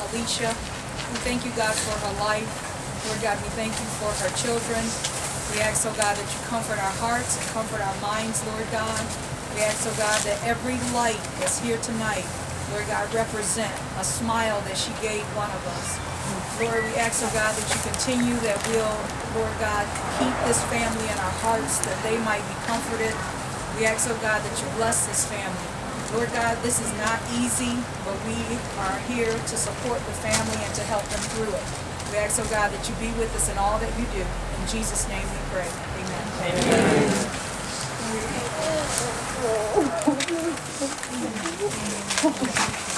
Allysha. We thank you, God, for her life. Lord God, we thank you for her children. We ask, oh God, that you comfort our hearts and comfort our minds, Lord God. We ask, oh God, that every light that's here tonight, Lord God, represent a smile that she gave one of us. Lord, we ask, oh God, that you continue that we'll, Lord God, keep this family in our hearts, that they might be comforted. We ask, oh God, that you bless this family. Lord God, this is not easy, but we are here to support the family and to help them through it. We ask, oh God, that you be with us in all that you do. In Jesus' name we pray. Amen. Amen.